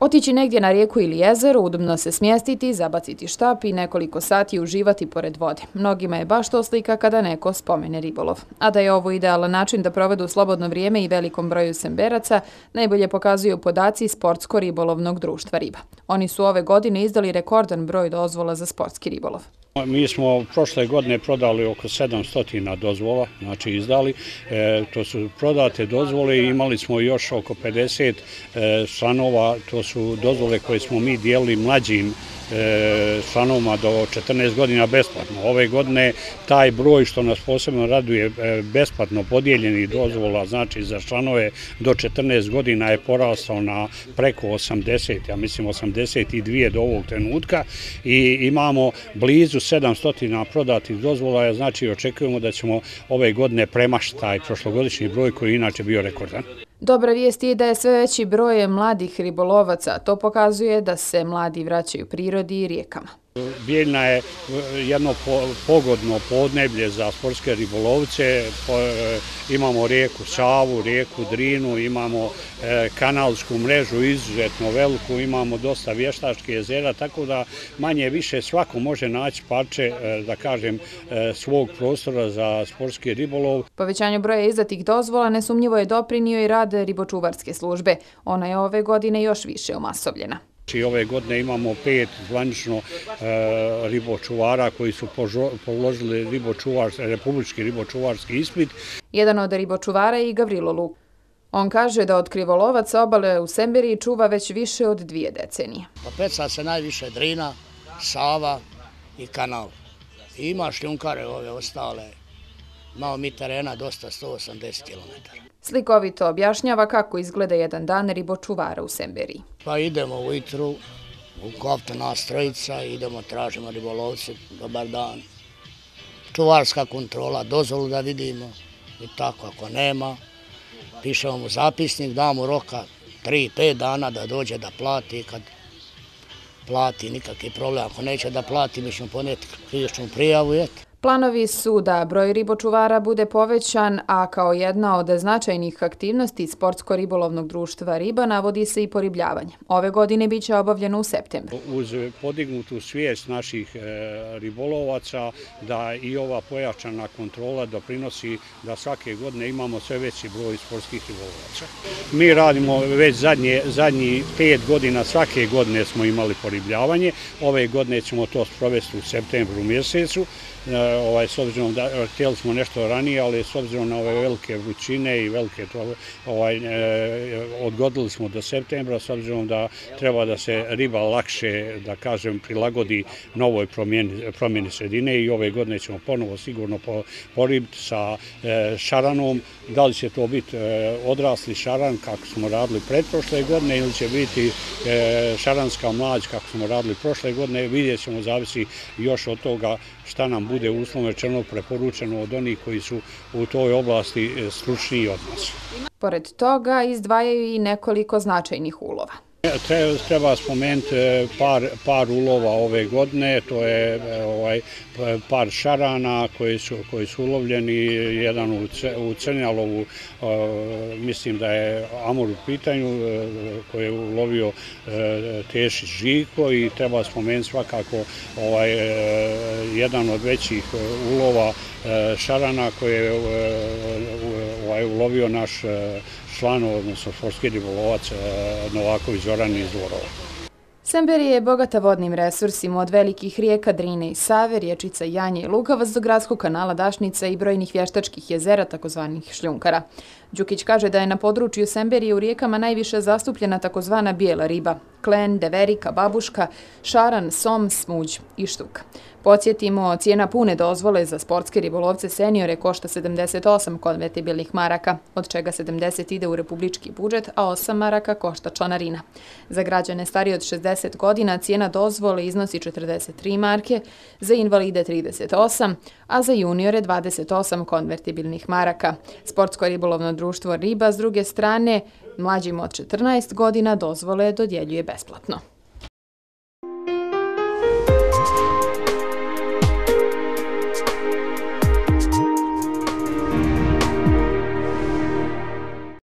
Otići negdje na rijeku ili jezero, udobno se smjestiti, zabaciti štap i nekoliko sati uživati pored vode. Mnogima je baš to slika kada neko spomene ribolov. A da je ovo idealan način da provedu slobodno vrijeme i velikom broju semberaca, najbolje pokazuju podaci Sportsko-ribolovnog društva Riba. Oni su ove godine izdali rekordan broj dozvola za sportski ribolov. Mi smo prošle godine prodali oko 700 dozvola, znači izdali. To su prodate dozvole i imali smo još oko 50 članova, to su dozvole koje smo mi dijelili mlađim članovima do 14 godina besplatno. Ove godine taj broj što nas posebno raduje besplatno podijeljenih dozvola, znači za članove do 14 godina je porastao na preko 80, ja mislim 82 do ovog trenutka i imamo blizu 700 prodatih dozvola, znači očekujemo da ćemo ove godine premašiti taj prošlogodišnji broj koji je inače bio rekordan. Dobra vijest je da je sve veći broj mladih ribolovaca. To pokazuje da se mladi vraćaju prirodi i rijekama. Bijeljna je jedno pogodno podneblje za sportske ribolovce. Imamo rijeku Savu, rijeku Drinu, imamo kanalsku mrežu izuzetno veliku, imamo dosta vještačkih jezera, tako da manje više svako može naći parče, da kažem, svog prostora za sportski ribolov. Povećanju broja izdatih dozvola nesumnjivo je doprinio i rad ribočuvarske službe. Ona je ove godine još više omasovljena. Ove godine imamo 5 zvanično ribočuvara koji su položili republički ribočuvarski ispit. Jedan od ribočuvara je i Gavrilo Luk. On kaže da od krivolovaca obale u Semberiji čuva već više od 2 decenije. Peca se najviše Drina, Sava i kanal. I ima šljunkare ove ostale. Imamo mi terena dosta 180 km. Slikovito objašnjava kako izgleda jedan dan ribočuvara u Semberiji. Pa idemo ujutru, u koftu nas trojica, idemo, tražimo ribolovce, dobar dan. Čuvarska kontrola, dozvolu da vidimo i tako, ako nema, pišemo mu zapisnik, damo roka 3-5 dana da dođe da plati, kad plati nikakvi problem. Ako neće da plati, mi ćemo ponijeti krivičnu prijavu. Planovi su da broj ribočuvara bude povećan, a kao jedna od značajnih aktivnosti Sportsko-ribolovnog društva Riba navodi se i poribljavanje. Ove godine biće obavljeno u septembru. Uz podignutu svijest naših ribolovaca da i ova pojačana kontrola doprinosi da svake godine imamo sve veći broj sportskih ribolovaca. Mi radimo već zadnji 5 godina, svake godine smo imali poribljavanje. Ove godine ćemo to sprovesti u septembru mjesecu. S obzirom da htjeli smo nešto ranije, ali s obzirom na ove velike vrućine i velike odgodili smo do septembra, s obzirom da treba da se riba lakše, da kažem, prilagodi novoj promjeni sredine i ove godine ćemo ponovo sigurno poribiti sa šaranom. Da li će to biti odrasli šaran kako smo radili pretprošle godine ili će biti šaranska mlađ kako smo radili prošle godine, vidjet ćemo, zavisi još od toga šta nam bude uslovno rečeno preporučeno od onih koji su u toj oblasti stručniji od nas. Pored toga izdvajaju i nekoliko značajnih ulova. Treba spomenuti par ulova ove godine, to je par šarana koji su ulovljeni, jedan u Crnjalovu, mislim da je Amur u pitanju, koji je ulovio Tešić Žiko i treba spomenuti svakako jedan od većih ulova šarana koji je ulovio naš član, odnosno sportski ribolovac Novaković Zoran iz Dvorova. Semberija je bogata vodnim resursima od velikih rijeka Drine i Save, rječica Janje i Lugavac do gradskog kanala Dašnica i brojnih vještačkih jezera, takozvanih šljunkara. Đukić kaže da je na području Semberije u rijekama najviše zastupljena takozvana bijela riba, klen, deverika, babuška, šaran, som, smuđ i štuk. Podsjetimo, cijena pune dozvole za sportske ribolovce seniore košta 78 konvertibilnih maraka, od čega 70 ide u republički budžet, a 8 maraka košta članarina. Za građane starije od 60 godina cijena dozvole iznosi 43 marke, za invalide 38, a za juniore 28 konvertibilnih maraka. Sportsko-ribolovno društvo Riba, s druge strane, mlađim od 14 godina dozvole dodjeljuje besplatno.